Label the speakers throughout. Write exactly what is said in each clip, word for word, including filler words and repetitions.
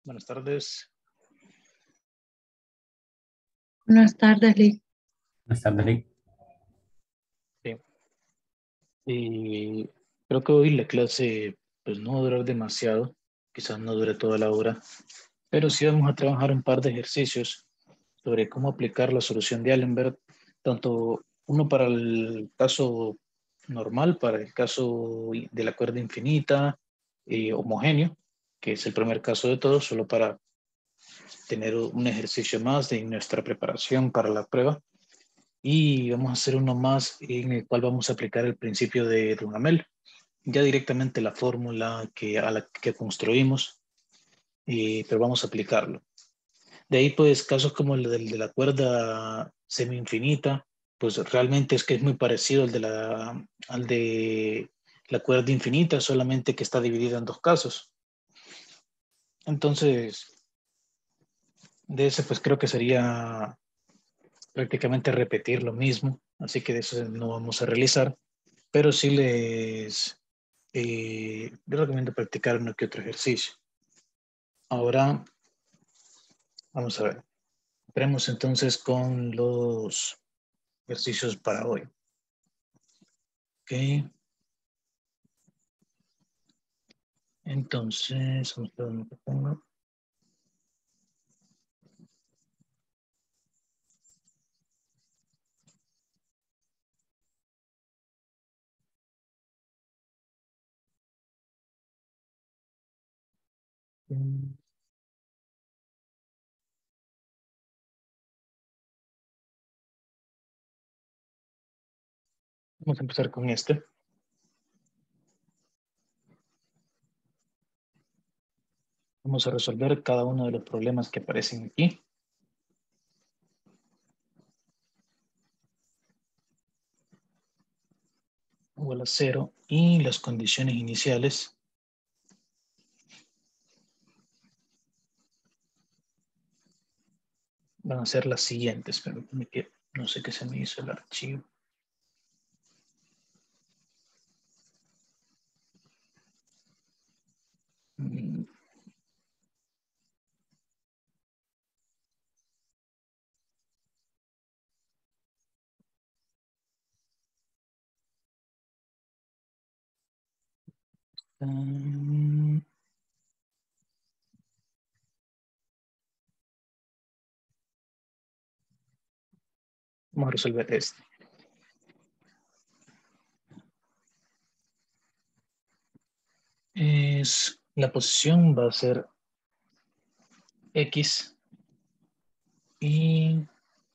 Speaker 1: Buenas tardes.
Speaker 2: Buenas tardes, Liz.
Speaker 3: Buenas tardes, Lick.
Speaker 1: Sí. Y creo que hoy la clase pues no va a durar demasiado, quizás no dure toda la hora, pero sí vamos a trabajar un par de ejercicios sobre cómo aplicar la solución de Allenberg, tanto uno para el caso normal, para el caso de la cuerda infinita, eh, homogéneo, que es el primer caso de todos, solo para tener un ejercicio más de nuestra preparación para la prueba. Y vamos a hacer uno más en el cual vamos a aplicar el principio de Duhamel, ya directamente la fórmula que, a la que construimos, eh, pero vamos a aplicarlo. De ahí, pues, casos como el del de la cuerda semi-infinita, pues realmente es que es muy parecido al de la, al de la cuerda infinita, solamente que está dividida en dos casos. Entonces, de ese, pues creo que sería prácticamente repetir lo mismo, así que de eso no vamos a realizar, pero sí les, eh, les recomiendo practicar uno que otro ejercicio. Ahora, vamos a ver. Empecemos entonces con los ejercicios para hoy. Ok. Entonces, vamos a ver dónde lo pongo. Vamos a empezar con este. Vamos a resolver cada uno de los problemas que aparecen aquí. Igual a cero y las condiciones iniciales van a ser las siguientes. Permítame que no sé qué se me hizo el archivo. Mm. Um, vamos a resolver este. Es, la posición va a ser X y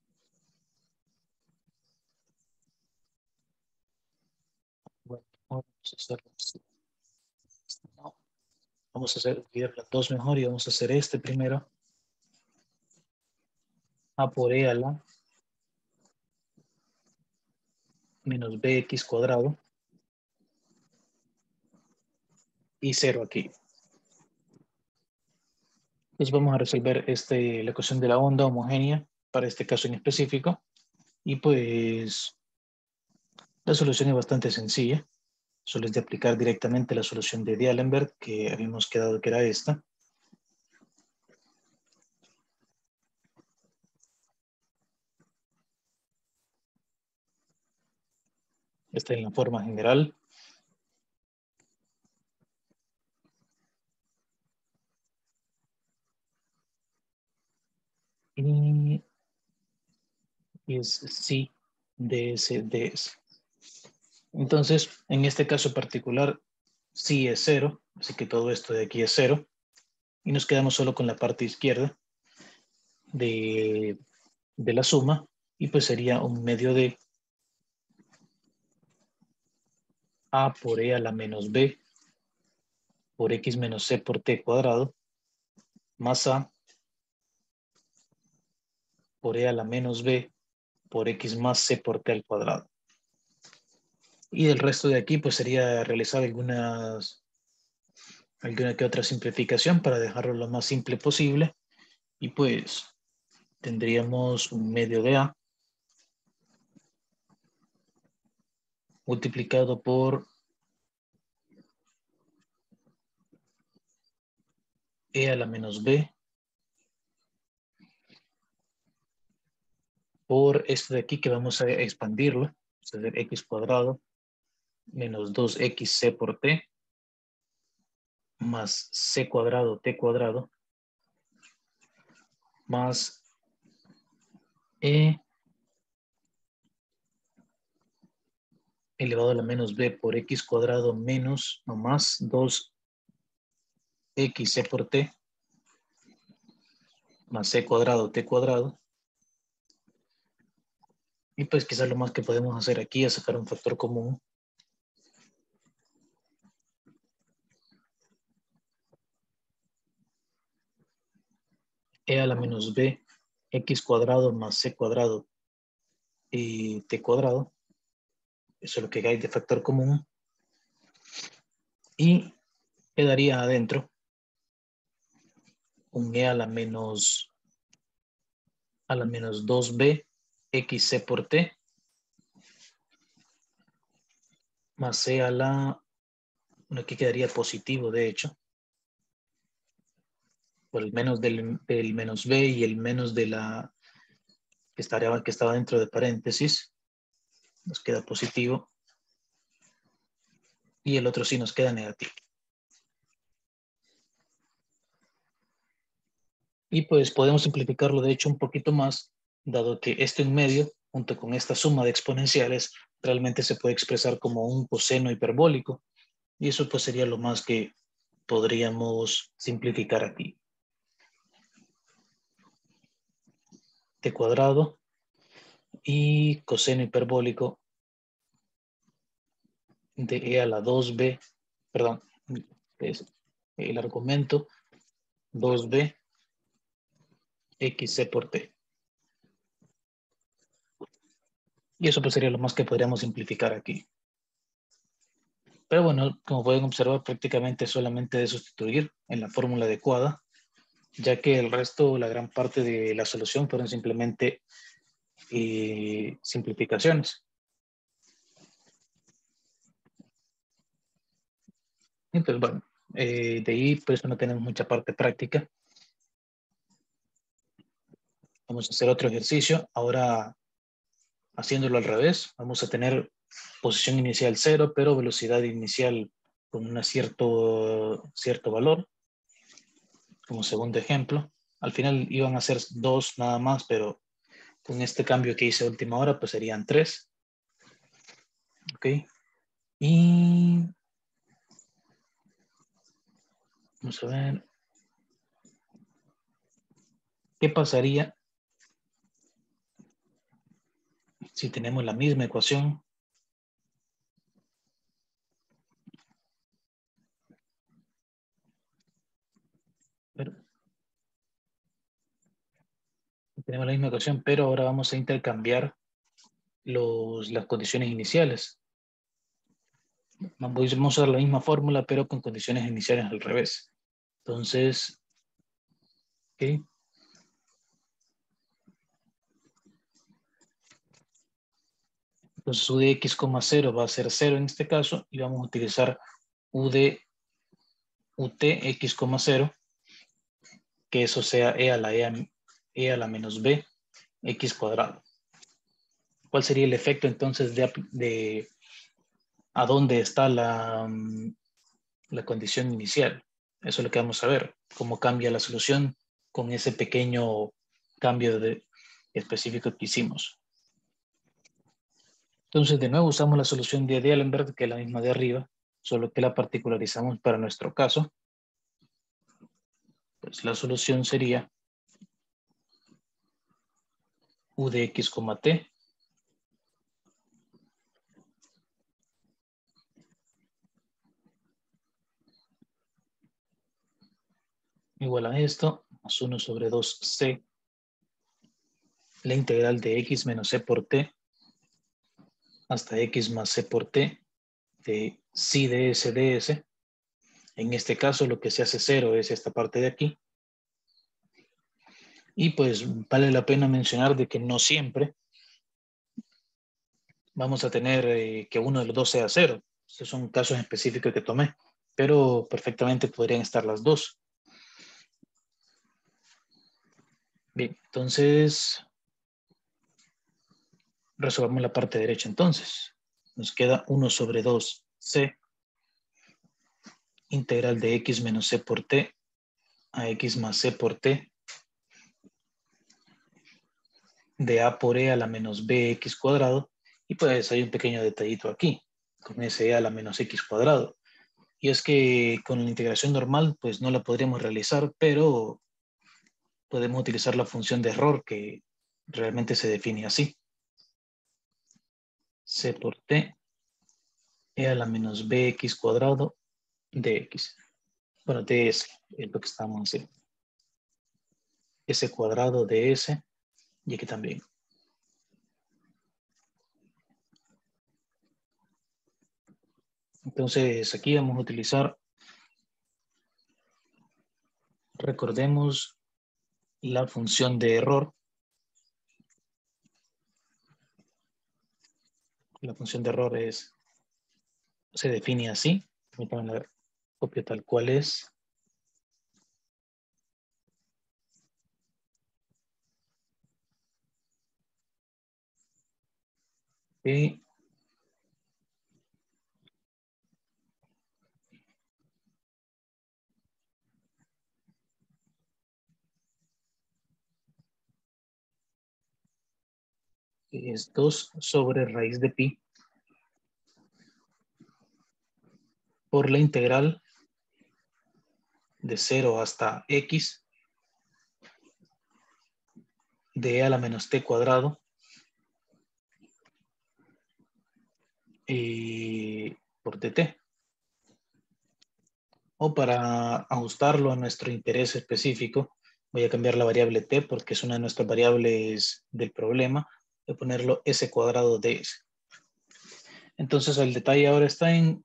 Speaker 1: bueno, vamos a hacerlo así. No, vamos a hacer las dos mejor y vamos a hacer este primero. A por E a la menos bx cuadrado y cero aquí. Entonces vamos a resolver este, la ecuación de la onda homogénea para este caso en específico. Y pues la solución es bastante sencilla. Solo es de aplicar directamente la solución de D'Alembert, que habíamos quedado que era esta. Esta es la forma general. Y es sí, ds, ds. Entonces, en este caso particular, sí es cero, así que todo esto de aquí es cero. Y nos quedamos solo con la parte izquierda de, de la suma, y pues sería un medio de a por e a la menos b por x menos c por t cuadrado, más a por e a la menos b por x más c por t al cuadrado. Y el resto de aquí pues sería realizar algunas, alguna que otra simplificación para dejarlo lo más simple posible. Y pues tendríamos un medio de a multiplicado por E a la menos B por esto de aquí que vamos a expandirlo, vamos a hacer X cuadrado menos dos X C por T más C cuadrado T cuadrado más E elevado a la menos B por X cuadrado menos no más dos X C por T más C cuadrado T cuadrado. Y pues quizás lo más que podemos hacer aquí es sacar un factor común. E a la menos B, X cuadrado más C cuadrado y T cuadrado. Eso es lo que hay de factor común. Y quedaría adentro un E a la menos a la menos dos B X C por T más C a la, bueno, aquí quedaría positivo de hecho, por el menos del, del menos B y el menos de la que, estaría, que estaba dentro de paréntesis, nos queda positivo y el otro sí nos queda negativo. Y pues podemos simplificarlo de hecho un poquito más, dado que esto en medio, junto con esta suma de exponenciales, realmente se puede expresar como un coseno hiperbólico. Y eso pues sería lo más que podríamos simplificar aquí. T cuadrado y coseno hiperbólico de E a la dos B, perdón, es el argumento dos B X C por T. Y eso pues sería lo más que podríamos simplificar aquí. Pero bueno, como pueden observar, prácticamente solamente de sustituir en la fórmula adecuada, ya que el resto, la gran parte de la solución fueron simplemente eh, simplificaciones. Entonces, bueno, eh, de ahí pues no tenemos mucha parte práctica. Vamos a hacer otro ejercicio. Ahora, haciéndolo al revés, vamos a tener posición inicial cero, pero velocidad inicial con un cierto, cierto valor, como segundo ejemplo. Al final iban a ser dos nada más, pero con este cambio que hice a última hora, pues serían tres. Ok. Y vamos a ver. ¿Qué pasaría si tenemos la misma ecuación? Pero, tenemos la misma ecuación, pero ahora vamos a intercambiar los, las condiciones iniciales. Vamos a usar la misma fórmula, pero con condiciones iniciales al revés. Entonces, ok. Entonces U de X, cero va a ser cero en este caso y vamos a utilizar U de U T X, cero, que eso sea E a la, e a, e a la menos B X cuadrado. ¿Cuál sería el efecto entonces de, de a dónde está la, la condición inicial? Eso es lo que vamos a ver, cómo cambia la solución con ese pequeño cambio de, específico que hicimos. Entonces, de nuevo usamos la solución de D'Alembert, que es la misma de arriba, solo que la particularizamos para nuestro caso. Pues la solución sería U de X, T igual a esto, más uno sobre dos C, la integral de X menos C por T, hasta X más C por T, de psi de S de S. En este caso lo que se hace cero es esta parte de aquí. Y pues vale la pena mencionar de que no siempre vamos a tener eh, que uno de los dos sea cero. Estos son casos específicos que tomé, pero perfectamente podrían estar las dos. Bien, entonces resolvamos la parte derecha entonces. Nos queda uno sobre dos c integral de x menos c por t a x más c por t de a por e a la menos bx cuadrado. Y pues hay un pequeño detallito aquí, con ese e a la menos x cuadrado. Y es que con la integración normal pues no la podríamos realizar, pero podemos utilizar la función de error que realmente se define así. C por t e a la menos bx cuadrado de x. Bueno, de s es lo que estamos haciendo. S cuadrado de s y aquí también. Entonces aquí vamos a utilizar, recordemos la función de error. La función de error es, se define así. Permítanme la copia tal cual es. Y es dos sobre raíz de pi por la integral de cero hasta x de e a la menos t cuadrado y por dt. O para ajustarlo a nuestro interés específico, voy a cambiar la variable t porque es una de nuestras variables del problema. Voy a ponerlo s cuadrado de s. Entonces el detalle ahora está en,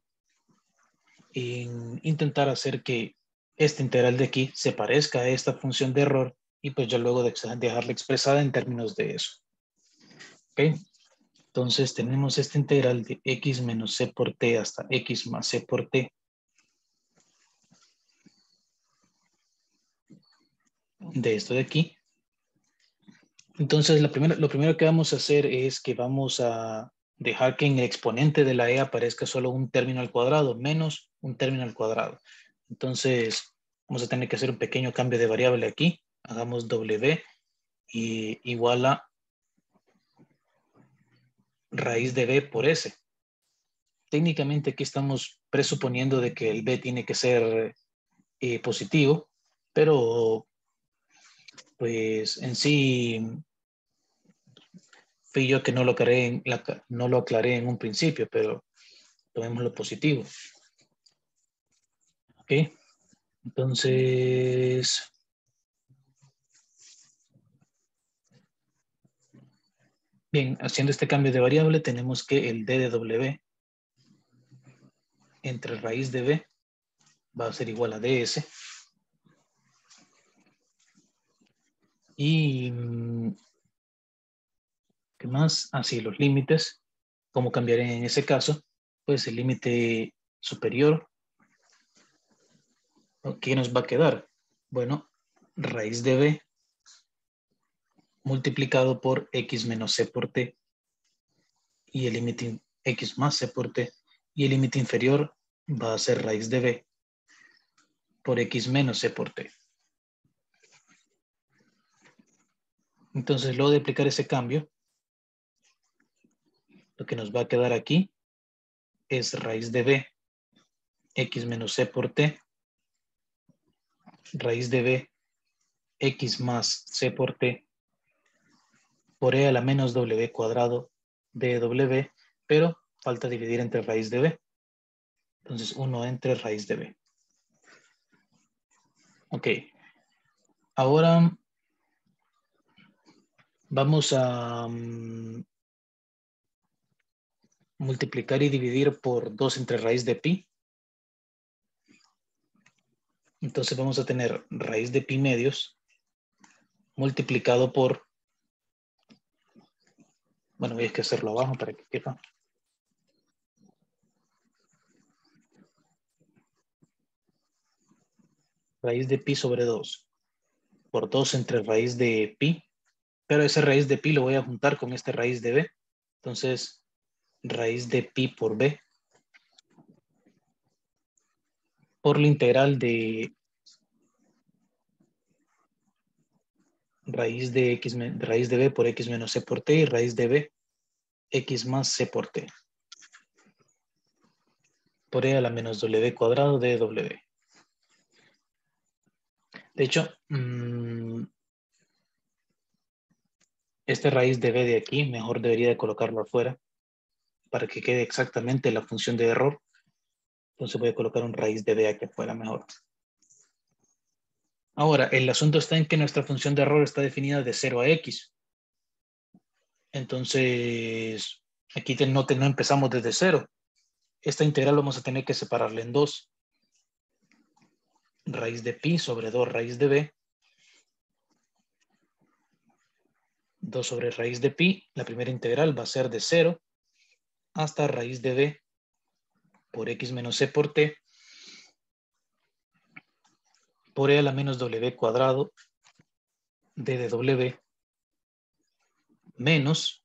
Speaker 1: en intentar hacer que esta integral de aquí se parezca a esta función de error y pues ya luego de dejarla expresada en términos de eso. ¿Ok? Entonces tenemos esta integral de x menos c por t hasta x más c por t de esto de aquí. Entonces la primera, lo primero que vamos a hacer es que vamos a dejar que en el exponente de la e aparezca solo un término al cuadrado, menos un término al cuadrado. Entonces vamos a tener que hacer un pequeño cambio de variable aquí. Hagamos w y igual a raíz de b por s. Técnicamente aquí estamos presuponiendo de que el b tiene que ser eh, positivo, pero pues en sí fui yo que no lo aclaré en, la, no lo aclaré en un principio, pero tomemos lo positivo. Ok, entonces bien, haciendo este cambio de variable tenemos que el d de w entre raíz de b va a ser igual a ds. Y ¿qué más? Así, los límites. ¿Cómo cambiaré en ese caso? Pues el límite superior. ¿Qué nos va a quedar? Bueno, raíz de b multiplicado por x menos c por t y el límite x más c por t y el límite inferior va a ser raíz de b por x menos c por t. Entonces, luego de aplicar ese cambio, lo que nos va a quedar aquí es raíz de b x menos c por t, raíz de b x más c por t por e a la menos w cuadrado de w, pero falta dividir entre raíz de b. Entonces, uno entre raíz de b. Ok. Ahora vamos a um, multiplicar y dividir por dos entre raíz de pi. Entonces vamos a tener raíz de pi medios multiplicado por, bueno, voy a que hacerlo abajo para que quepa. Raíz de pi sobre dos. por dos entre raíz de pi, pero ese raíz de pi lo voy a juntar con este raíz de b. Entonces, raíz de pi por b por la integral de raíz de x, raíz de b por x menos c por t y raíz de b x más c por t. Por e a la menos w cuadrado de w. De hecho, mmm, este raíz de b de aquí, mejor debería de colocarlo afuera para que quede exactamente la función de error. Entonces voy a colocar un raíz de b aquí afuera mejor. Ahora, el asunto está en que nuestra función de error está definida de cero a x. Entonces, aquí no, no empezamos desde cero. Esta integral vamos a tener que separarla en dos. Raíz de pi sobre dos raíz de b. dos sobre raíz de pi. La primera integral va a ser de cero hasta raíz de b por x menos c por t. Por e a la menos w cuadrado d de w menos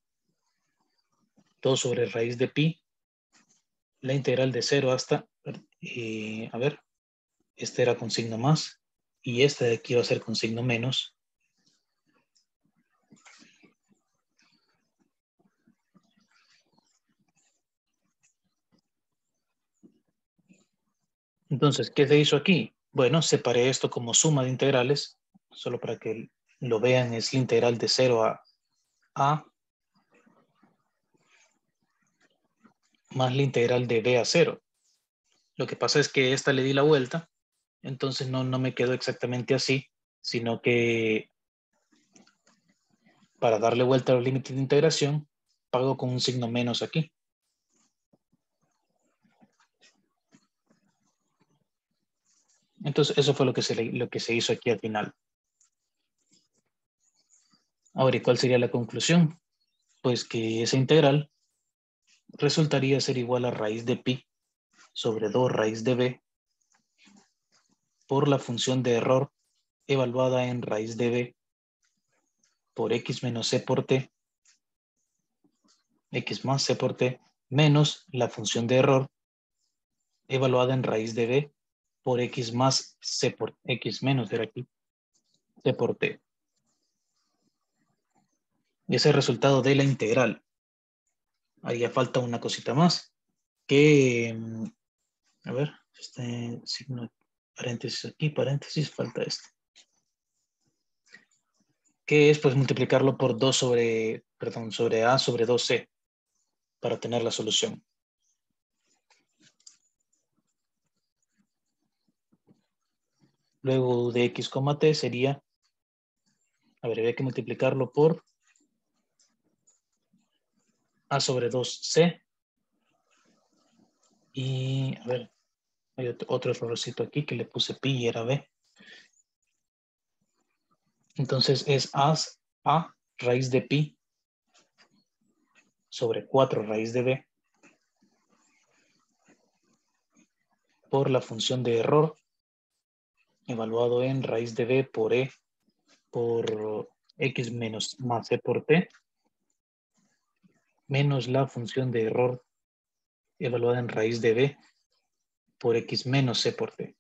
Speaker 1: dos sobre raíz de pi. La integral de cero hasta, eh, a ver, este era con signo más y este de aquí va a ser con signo menos. Entonces, ¿qué se hizo aquí? Bueno, separé esto como suma de integrales, solo para que lo vean, es la integral de cero a a más la integral de b a cero. Lo que pasa es que esta le di la vuelta, entonces no, no me quedó exactamente así, sino que para darle vuelta a los límites de integración, pago con un signo menos aquí. Entonces, eso fue lo que se, lo que se hizo aquí al final. Ahora, ¿y cuál sería la conclusión? Pues que esa integral resultaría ser igual a raíz de pi sobre dos raíz de b por la función de error evaluada en raíz de b por x menos c por t, x más c por t, menos la función de error evaluada en raíz de b por x más c por x menos de aquí, c por t. Y ese es el resultado de la integral. Ahí ya falta una cosita más, que, a ver, este signo, paréntesis aquí, paréntesis, falta esto. Que es pues multiplicarlo por dos sobre, perdón, sobre a sobre dos c para tener la solución. Luego de x, t sería, a ver, había que multiplicarlo por a sobre dos c. Y, a ver, hay otro errorcito aquí que le puse pi y era b. Entonces es a, a raíz de pi sobre cuatro raíz de b por la función de error evaluado en raíz de b por e por x menos más c por t menos la función de error evaluada en raíz de b por x menos c por t.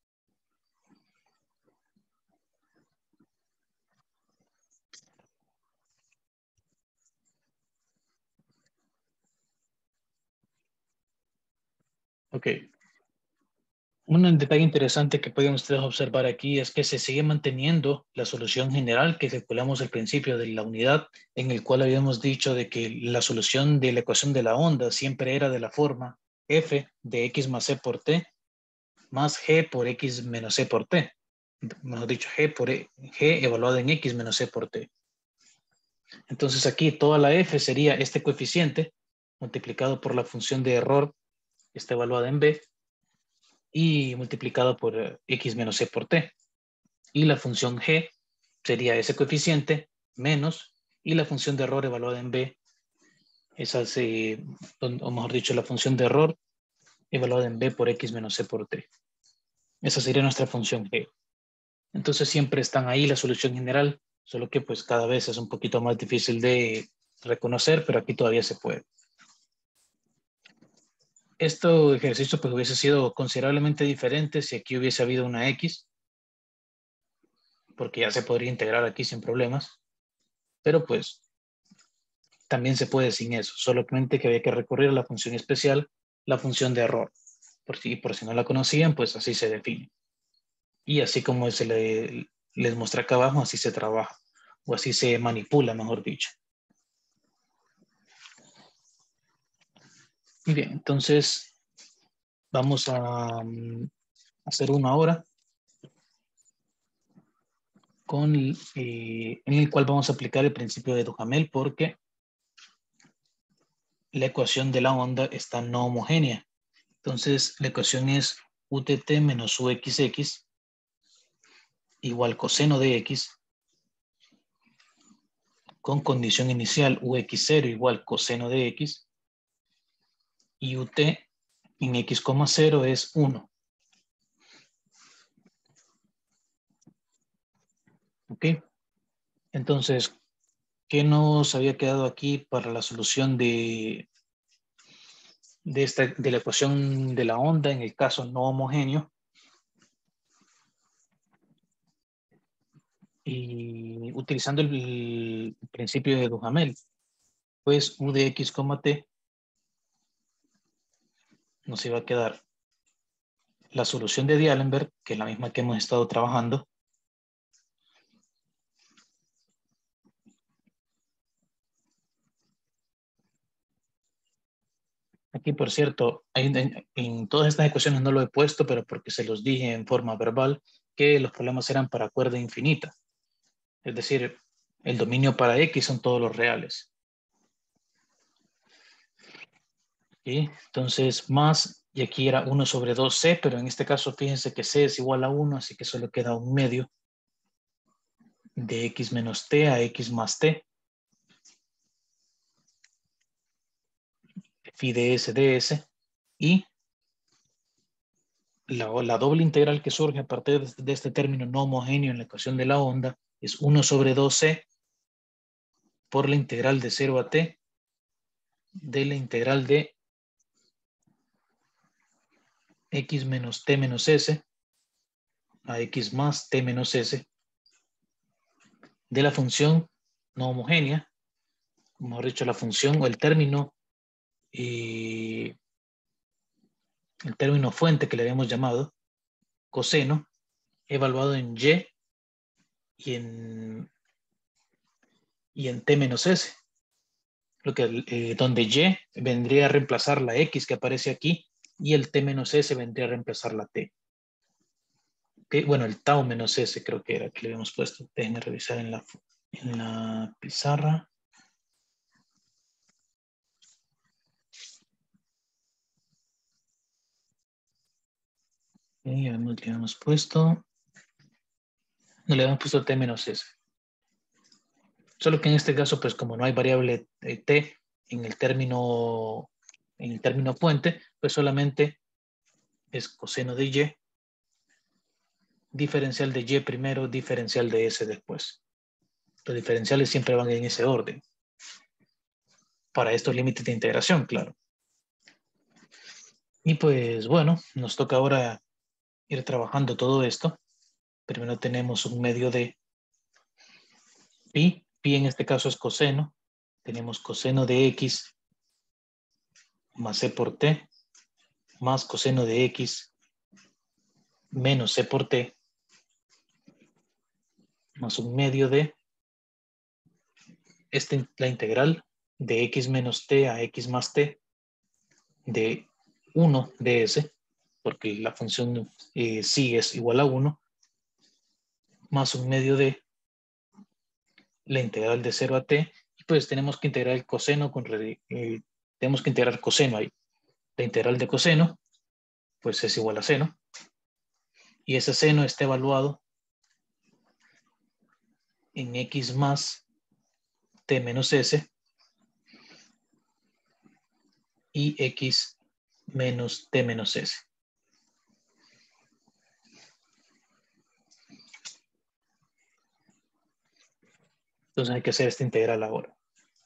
Speaker 1: Ok. Un detalle interesante que pueden ustedes observar aquí es que se sigue manteniendo la solución general que calculamos al principio de la unidad, en el cual habíamos dicho de que la solución de la ecuación de la onda siempre era de la forma f de x más c por t más g por x menos c por t. Mejor dicho, g por e, g evaluado en x menos c por t. Entonces aquí toda la f sería este coeficiente multiplicado por la función de error que está evaluada en b y multiplicado por x menos c por t. Y la función g sería ese coeficiente menos y la función de error evaluada en b, esa se, o mejor dicho, la función de error evaluada en b por x menos c por t. Esa sería nuestra función g. Entonces siempre están ahí la solución general, solo que pues cada vez es un poquito más difícil de reconocer, pero aquí todavía se puede. Este ejercicio pues hubiese sido considerablemente diferente si aquí hubiese habido una X, porque ya se podría integrar aquí sin problemas, pero pues también se puede sin eso, solamente que había que recurrir a la función especial, la función de error. Por si, por si no la conocían, pues así se define. Y así como se le, les muestra acá abajo, así se trabaja, o así se manipula, mejor dicho. Muy bien, entonces vamos a um, hacer una ahora con, eh, en el cual vamos a aplicar el principio de Duhamel porque la ecuación de la onda está no homogénea. Entonces la ecuación es U T T menos U X X igual coseno de X con condición inicial U X cero igual coseno de X y U T en X, cero es uno. ¿Ok? Entonces, ¿qué nos había quedado aquí para la solución de, de, esta, de la ecuación de la onda en el caso no homogéneo? Y utilizando el, el principio de Duhamel, pues U de X, T nos iba a quedar la solución de D'Alembert, que es la misma que hemos estado trabajando, aquí, por cierto, hay, en, en todas estas ecuaciones no lo he puesto, pero porque se los dije en forma verbal, que los problemas eran para cuerda infinita. Es decir, el dominio para X son todos los reales. ¿Sí? Entonces, más, y aquí era uno sobre dos C, pero en este caso fíjense que C es igual a uno, así que solo queda un medio de X menos T a X más T. Phi de S de S. Y La, la doble integral que surge a partir de este, de este término no homogéneo en la ecuación de la onda es uno sobre dos C por la integral de cero a T de la integral de X menos T menos S a X más T menos S de la función no homogénea, mejor dicho, la función o el término y el término fuente que le habíamos llamado coseno evaluado en Y y en, y en T menos S. Lo que, eh, donde Y vendría a reemplazar la X que aparece aquí y el T menos S vendría a reemplazar la T. ¿Okay? Bueno, el tau menos S creo que era que le habíamos puesto. Déjenme revisar en la, en la pizarra. Okay, ya le habíamos puesto. No le habíamos puesto T menos S. Solo que en este caso, pues como no hay variable T en el término, en el término puente, pues solamente es coseno de Y, diferencial de Y primero, diferencial de S después. Los diferenciales siempre van en ese orden. Para estos límites de integración, claro. Y pues bueno, nos toca ahora ir trabajando todo esto. Primero tenemos un medio de pi. Pi en este caso es coseno. Tenemos coseno de X más C por T más coseno de X menos C por T más un medio de este, la integral de X menos T a X más T de uno de S, porque la función eh, sí es igual a uno, más un medio de la integral de cero a T, y pues tenemos que integrar el coseno con, eh, tenemos que integrar coseno ahí. La integral de coseno, pues es igual a seno, y ese seno está evaluado en X más T menos S y X menos T menos S. Entonces hay que hacer esta integral ahora.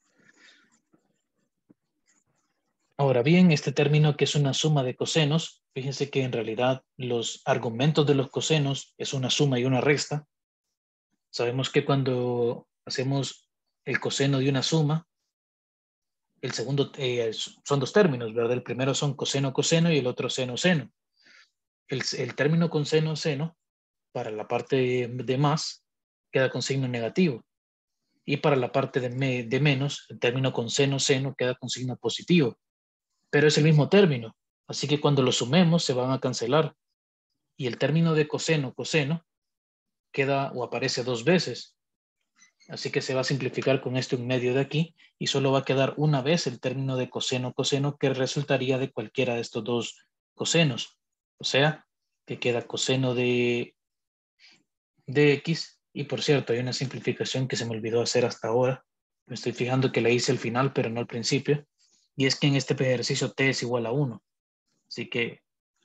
Speaker 1: Ahora bien, este término que es una suma de cosenos, fíjense que en realidad los argumentos de los cosenos es una suma y una resta. Sabemos que cuando hacemos el coseno de una suma, el segundo eh, son dos términos, ¿verdad? El primero son coseno, coseno y el otro seno, seno. El, el término con seno, seno, para la parte de más, queda con signo negativo. Y para la parte de, me, de menos, el término con seno, seno queda con signo positivo. Pero es el mismo término. Así que cuando lo sumemos se van a cancelar. Y el término de coseno, coseno, queda o aparece dos veces. Así que se va a simplificar con esto en medio de aquí y solo va a quedar una vez el término de coseno, coseno, que resultaría de cualquiera de estos dos cosenos. O sea, que queda coseno de, de X. Y por cierto, hay una simplificación que se me olvidó hacer hasta ahora. Me estoy fijando que la hice al final, pero no al principio. Y es que en este ejercicio t es igual a uno. Así que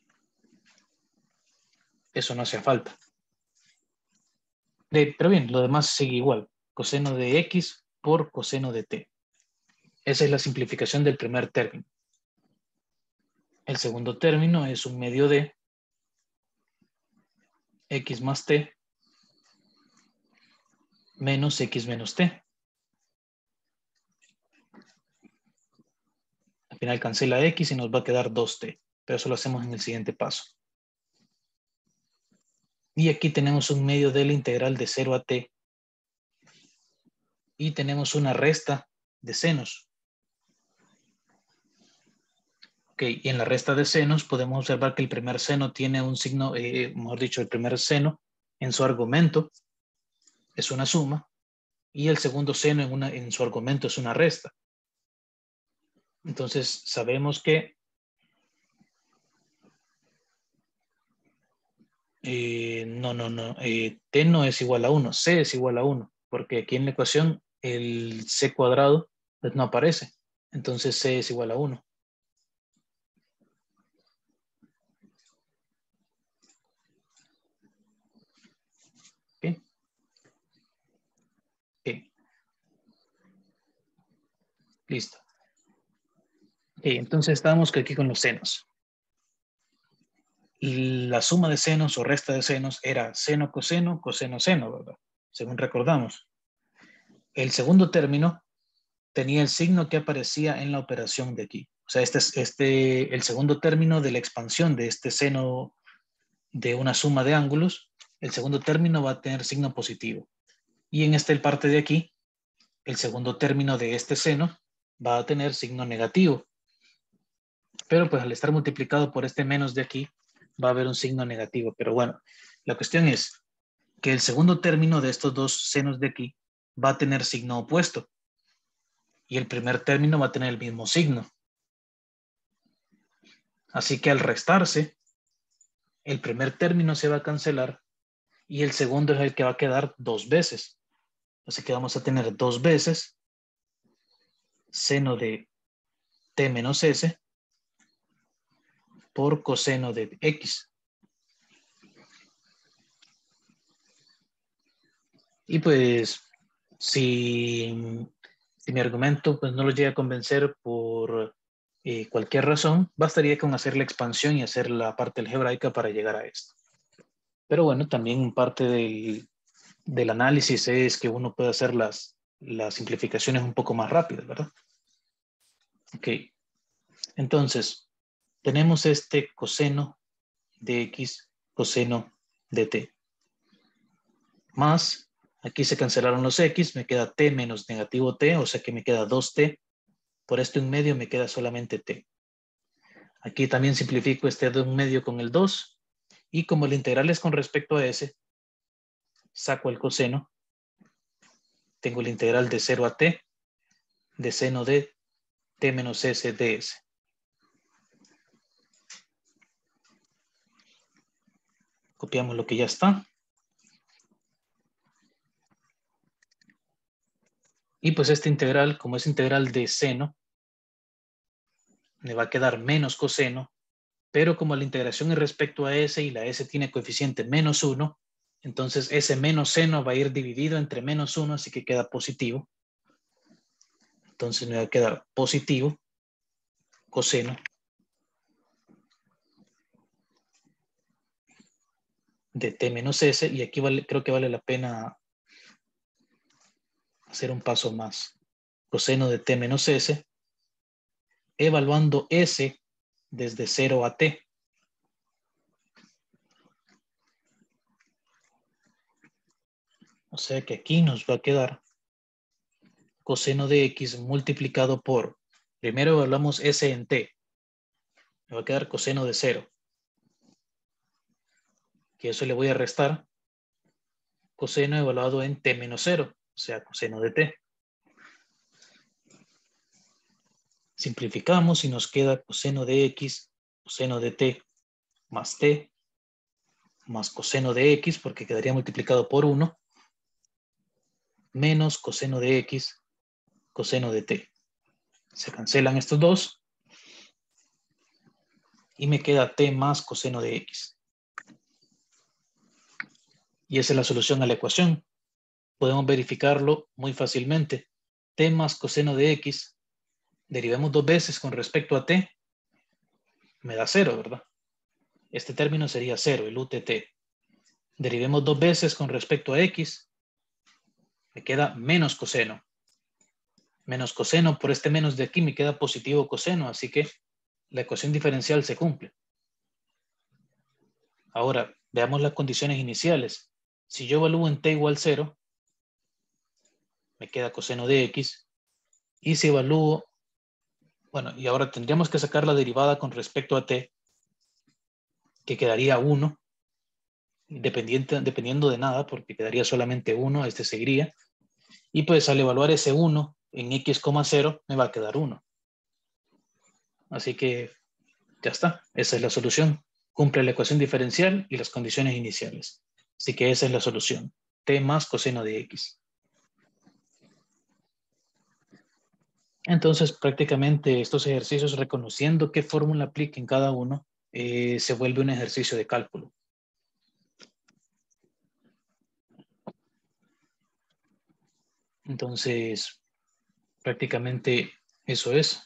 Speaker 1: eso no hace falta. De, pero bien, lo demás sigue igual. Coseno de X por coseno de T. Esa es la simplificación del primer término. El segundo término es un medio de X más T menos X menos T. Al final cancela X y nos va a quedar dos T. Pero eso lo hacemos en el siguiente paso. Y aquí tenemos un medio de la integral de cero a T. Y tenemos una resta de senos. Ok, y en la resta de senos podemos observar que el primer seno tiene un signo, eh, mejor dicho, el primer seno en su argumento es una suma y el segundo seno en, una, en su argumento es una resta. Entonces sabemos que eh, no, no, no, eh, T no es igual a uno, C es igual a uno, porque aquí en la ecuación el C cuadrado pues, no aparece. Entonces C es igual a uno. ¿Okay? Okay. Listo. Okay, entonces estamos aquí con los senos. Y la suma de senos o resta de senos era seno, coseno, coseno, seno, ¿verdad? Según recordamos. El segundo término tenía el signo que aparecía en la operación de aquí. O sea, este es este, el segundo término de la expansión de este seno de una suma de ángulos. El segundo término va a tener signo positivo. Y en esta parte de aquí, el segundo término de este seno va a tener signo negativo. Pero pues al estar multiplicado por este menos de aquí, va a haber un signo negativo. Pero bueno, la cuestión es que el segundo término de estos dos senos de aquí va a tener signo opuesto. Y el primer término va a tener el mismo signo. Así que al restarse, el primer término se va a cancelar y el segundo es el que va a quedar dos veces. Así que vamos a tener dos veces seno de t menos s por coseno de x. Y pues, si, si mi argumento pues, no lo llega a convencer por eh, cualquier razón, bastaría con hacer la expansión y hacer la parte algebraica para llegar a esto. Pero bueno, también parte del, del análisis es que uno puede hacer las, las simplificaciones un poco más rápidas, ¿verdad? Ok, entonces, tenemos este coseno de x, coseno de t, más, aquí se cancelaron los x, me queda t menos negativo t, o sea que me queda dos t, por esto en medio me queda solamente t. Aquí también simplifico este de un medio con el dos, y como el integral es con respecto a s, saco el coseno, tengo el integral de cero a t, de seno de t menos s ds. Copiamos lo que ya está. Y pues este integral, como es integral de seno, me va a quedar menos coseno, pero como la integración es respecto a s y la s tiene coeficiente menos uno, Entonces ese menos seno va a ir dividido entre menos uno, así que queda positivo. Entonces me va a quedar positivo coseno de t menos s, y aquí vale, creo que vale la pena hacer un paso más. Coseno de t menos s, evaluando s desde cero a t. O sea que aquí nos va a quedar coseno de x multiplicado por, primero evaluamos s en t, me va a quedar coseno de cero, que eso le voy a restar coseno evaluado en t menos cero, o sea, coseno de t. Simplificamos y nos queda coseno de x, coseno de t, más t, más coseno de x, porque quedaría multiplicado por uno, menos coseno de x, coseno de t. Se cancelan estos dos y me queda t más coseno de x. Y esa es la solución a la ecuación. Podemos verificarlo muy fácilmente. T más coseno de x, derivemos dos veces con respecto a t, me da cero, ¿verdad? Este término sería cero, el U T T. Derivemos dos veces con respecto a x, me queda menos coseno. Menos coseno, por este menos de aquí me queda positivo coseno, así que la ecuación diferencial se cumple. Ahora, veamos las condiciones iniciales. Si yo evalúo en t igual cero, me queda coseno de x. Y si evalúo, bueno, y ahora tendríamos que sacar la derivada con respecto a t, que quedaría uno, dependiente, dependiendo de nada, porque quedaría solamente uno, este seguiría. Y pues al evaluar ese uno en x, cero, me va a quedar uno. Así que ya está, esa es la solución. Cumple la ecuación diferencial y las condiciones iniciales. Así que esa es la solución. T más coseno de x. Entonces, prácticamente estos ejercicios, reconociendo qué fórmula aplica en cada uno, eh, se vuelve un ejercicio de cálculo. Entonces, prácticamente eso es.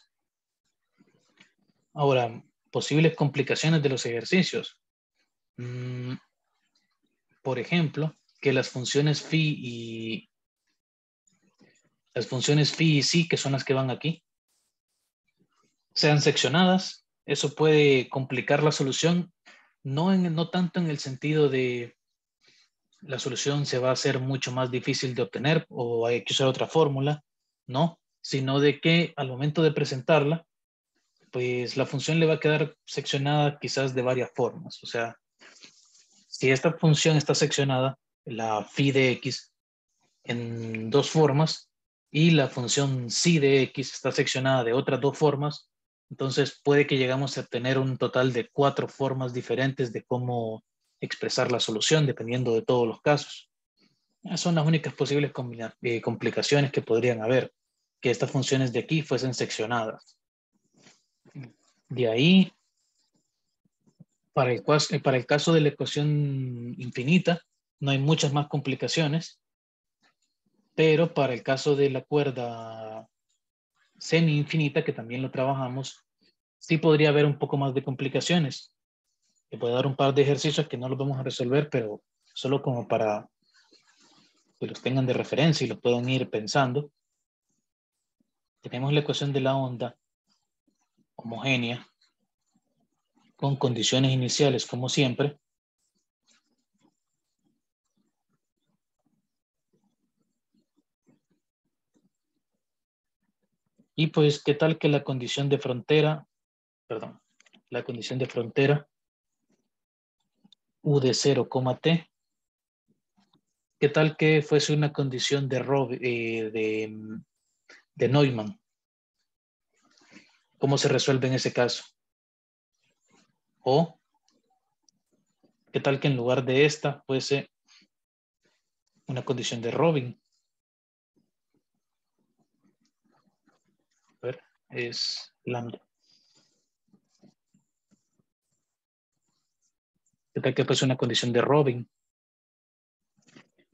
Speaker 1: Ahora, posibles complicaciones de los ejercicios. Mm, por ejemplo, que las funciones phi y las funciones phi y psi, que son las que van aquí, sean seccionadas. Eso puede complicar la solución, no, en, no tanto en el sentido de la solución se va a hacer mucho más difícil de obtener o hay que usar otra fórmula, no, sino de que al momento de presentarla, pues la función le va a quedar seccionada quizás de varias formas. O sea, si esta función está seccionada, la phi de x, en dos formas, y la función psi de x está seccionada de otras dos formas, entonces puede que llegamos a obtener un total de cuatro formas diferentes de cómo expresar la solución, dependiendo de todos los casos. Esas son las únicas posibles eh, complicaciones que podrían haber, que estas funciones de aquí fuesen seccionadas. De ahí, para el, para el caso de la ecuación infinita, no hay muchas más complicaciones, pero para el caso de la cuerda semi-infinita, que también lo trabajamos, sí podría haber un poco más de complicaciones. Te puedo dar un par de ejercicios que no los vamos a resolver, pero solo como para que los tengan de referencia y los puedan ir pensando. Tenemos la ecuación de la onda homogénea con condiciones iniciales como siempre. Y pues, ¿qué tal que la condición de frontera, perdón, la condición de frontera U de cero, t, ¿qué tal que fuese una condición de, eh, de, de Neumann? ¿Cómo se resuelve en ese caso? O, ¿qué tal que en lugar de esta fuese una condición de Robin? A ver, es lambda. ¿Qué tal que fuese una condición de Robin?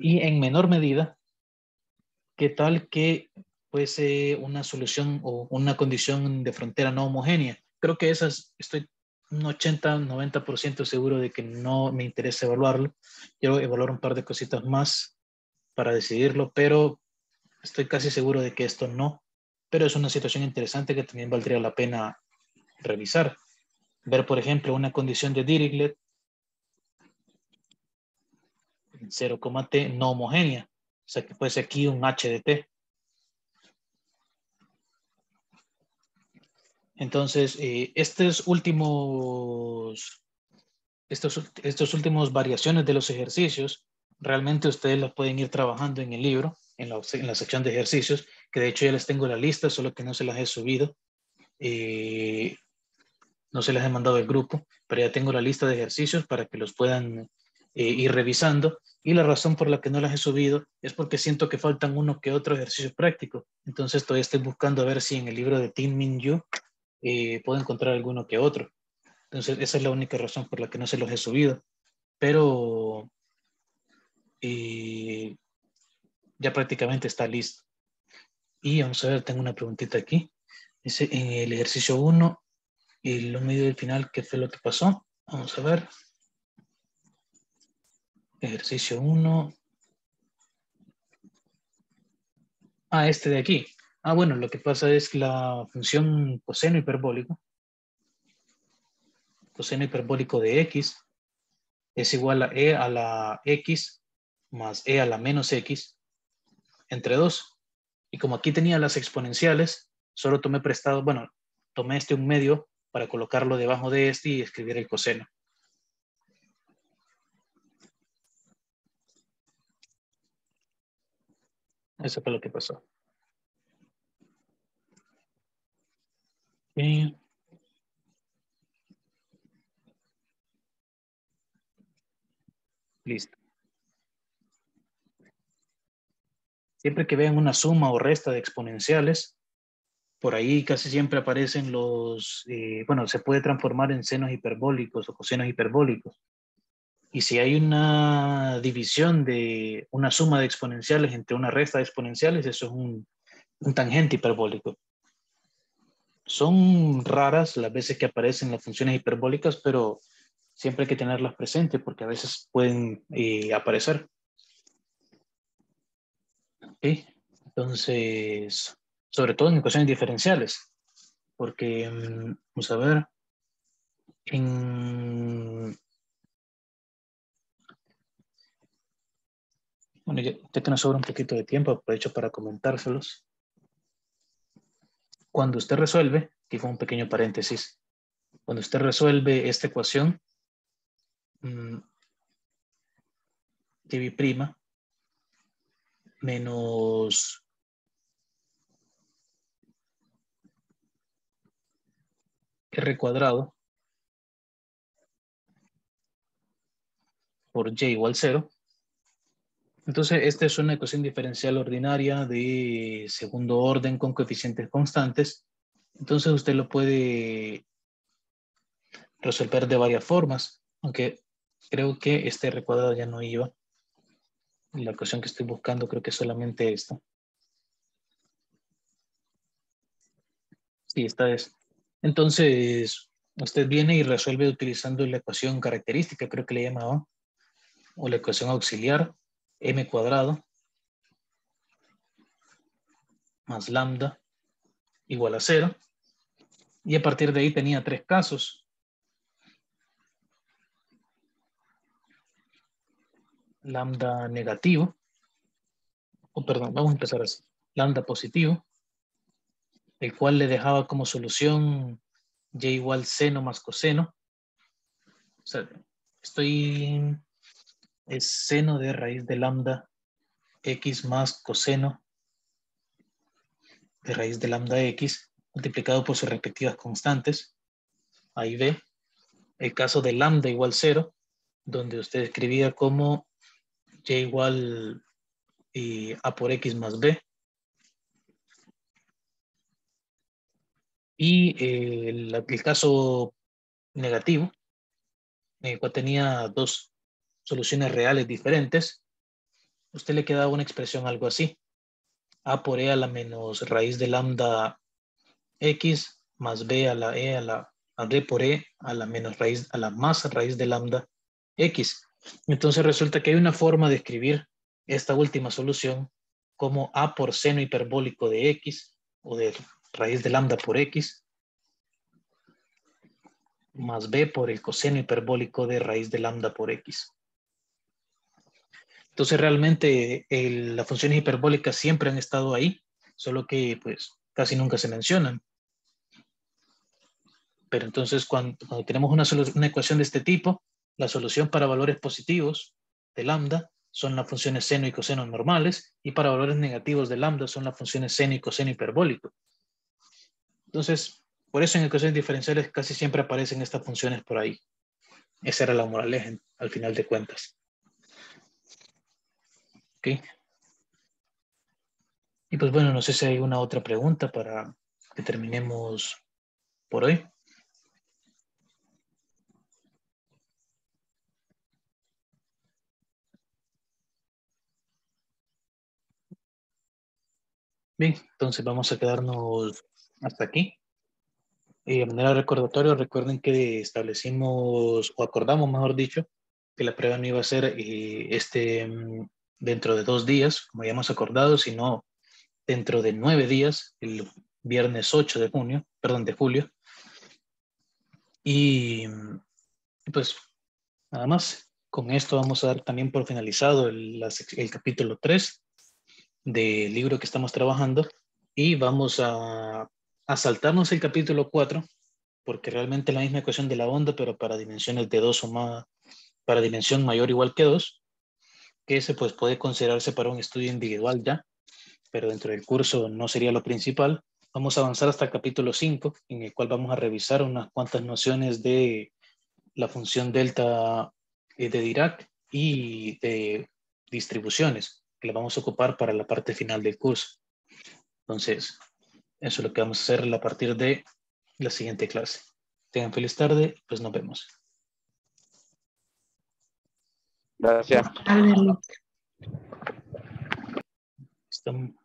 Speaker 1: Y en menor medida, ¿qué tal que fuese una solución o una condición de frontera no homogénea? Creo que esas estoy un ochenta, noventa por ciento seguro de que no me interesa evaluarlo. Quiero evaluar un par de cositas más para decidirlo, pero estoy casi seguro de que esto no. Pero es una situación interesante que también valdría la pena revisar. Ver, por ejemplo, una condición de Dirichlet en cero, T no homogénea. O sea, que fuese aquí un H de T. Entonces, eh, estos últimos, estos, estos últimos variaciones de los ejercicios, realmente ustedes las pueden ir trabajando en el libro, en la, en la sección de ejercicios, que de hecho ya les tengo la lista, solo que no se las he subido. Eh, no se las he mandado al grupo, pero ya tengo la lista de ejercicios para que los puedan eh, ir revisando. Y la razón por la que no las he subido es porque siento que faltan uno que otro ejercicio práctico. Entonces todavía estoy buscando a ver si en el libro de Tin Min Yu eh, puedo encontrar alguno que otro. Entonces esa es la única razón por la que no se los he subido. Pero eh, ya prácticamente está listo. Y vamos a ver, tengo una preguntita aquí. Dice, en el ejercicio uno, y lo medio del final, ¿qué fue lo que pasó? Vamos a ver. Ejercicio uno. Ah, este de aquí. Ah, bueno, lo que pasa es la función coseno hiperbólico. Coseno hiperbólico de x es igual a e a la x más e a la menos x entre dos. Y como aquí tenía las exponenciales, solo tomé prestado, bueno, tomé este un medio para colocarlo debajo de este y escribir el coseno. Eso fue lo que pasó. Y listo. Siempre que vean una suma o resta de exponenciales, por ahí casi siempre aparecen los, eh, bueno, se puede transformar en senos hiperbólicos o cosenos hiperbólicos. Y si hay una división de una suma de exponenciales entre una resta de exponenciales, eso es un, un tangente hiperbólico. Son raras las veces que aparecen las funciones hiperbólicas, pero siempre hay que tenerlas presentes porque a veces pueden eh, aparecer. ¿Okay? Entonces, sobre todo en ecuaciones diferenciales, porque, um, vamos a ver, en, bueno, ya, ya que nos sobra un poquito de tiempo, aprovecho para comentárselos. Cuando usted resuelve, aquí fue un pequeño paréntesis, cuando usted resuelve esta ecuación, mmm, dv' menos r cuadrado por y igual cero. Entonces, esta es una ecuación diferencial ordinaria de segundo orden con coeficientes constantes. Entonces, usted lo puede resolver de varias formas, aunque creo que este r cuadrado ya no iba. La ecuación que estoy buscando creo que es solamente esta. Sí, esta es. Entonces, usted viene y resuelve utilizando la ecuación característica, creo que le llamaba, o la ecuación auxiliar, m cuadrado más lambda igual a cero. Y a partir de ahí tenía tres casos. Lambda negativo, o perdón, vamos a empezar así. Lambda positivo, el cual le dejaba como solución y igual seno más coseno. O sea, estoy, es seno de raíz de lambda x más coseno de raíz de lambda x multiplicado por sus respectivas constantes. Ahí ve el caso de lambda igual cero, donde usted escribía como y igual y a por x más b. Y eh, el, el caso negativo, en el cual tenía dos soluciones reales diferentes, usted le queda una expresión algo así. A por E a la menos raíz de lambda X más B a la E a la a D por E a la menos raíz, a la más raíz de lambda X. Entonces resulta que hay una forma de escribir esta última solución como A por seno hiperbólico de X o de raíz de lambda por X más B por el coseno hiperbólico de raíz de lambda por X. Entonces realmente el, las funciones hiperbólicas siempre han estado ahí, solo que pues casi nunca se mencionan. Pero entonces cuando, cuando tenemos una, una ecuación de este tipo, la solución para valores positivos de lambda son las funciones seno y coseno normales, y para valores negativos de lambda son las funciones seno y coseno hiperbólico. Entonces, por eso en ecuaciones diferenciales casi siempre aparecen estas funciones por ahí. Esa era la moraleja al final de cuentas. ¿Ok? Y pues bueno, no sé si hay una otra pregunta para que terminemos por hoy. Bien, entonces vamos a quedarnos hasta aquí. Y de manera recordatoria, recuerden que establecimos, o acordamos, mejor dicho, que la prueba no iba a ser eh, este, dentro de dos días, como ya hemos acordado, sino dentro de nueve días, el viernes ocho de junio, perdón, de julio. Y pues nada más. Con esto vamos a dar también por finalizado el, la, el capítulo tres del libro que estamos trabajando, y vamos a, a saltarnos el capítulo cuatro, porque realmente es la misma ecuación de la onda, pero para dimensiones de dos o más, para dimensión mayor o igual que dos, que ese pues puede considerarse para un estudio individual ya, pero dentro del curso no sería lo principal. Vamos a avanzar hasta el capítulo cinco, en el cual vamos a revisar unas cuantas nociones de la función delta de Dirac y de distribuciones, que la vamos a ocupar para la parte final del curso. Entonces, eso es lo que vamos a hacer a partir de la siguiente clase. Tengan feliz tarde, pues nos vemos.
Speaker 3: Gracias.
Speaker 2: Buenas tardes, Lick.
Speaker 1: Estamos